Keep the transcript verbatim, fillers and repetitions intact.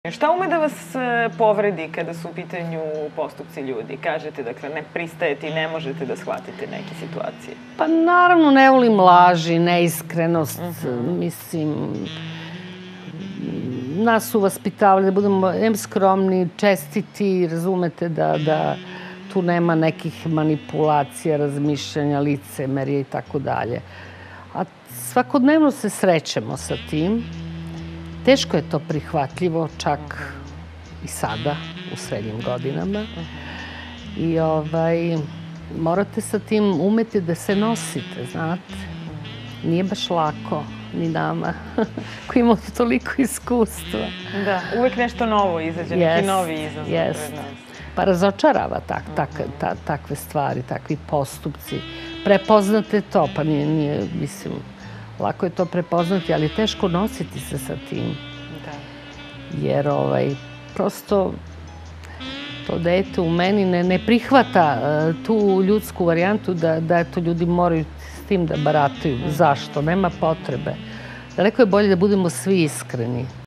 Šta ume da vas povredi kada su u pitanju postupci ljudi? Kažete, dakle, ne pristajete i ne možete da shvatite neke situacije. Pa naravno ne volim laži, neiskrenost, mislim, nas su vaspitavali da budemo em skromni, čestiti, razumete da tu nema nekih manipulacija, razmišljanja, licemerja i tako dalje. A svakodnevno se srećemo sa tim. Teško je to prihvatljivo, čak i sada, u srednjim godinama. I morate sa tim umeti da se nosite, znate. Nije baš lako, ni nama, koji imamo toliko iskustva. Da, uvek nešto novo izađe, neki novi izazov pred nas. Pa razočarava takve stvari, takvi postupci. Prepoznate to, pa nije, mislim, lako je to prepoznati, ali je teško nositi se sa tim. Jer prosto to dete u meni ne prihvata tu ljudsku varijantu da to ljudi moraju s tim da barataju. Zašto? Nema potrebe. Daleko je bolje da budemo svi iskreni.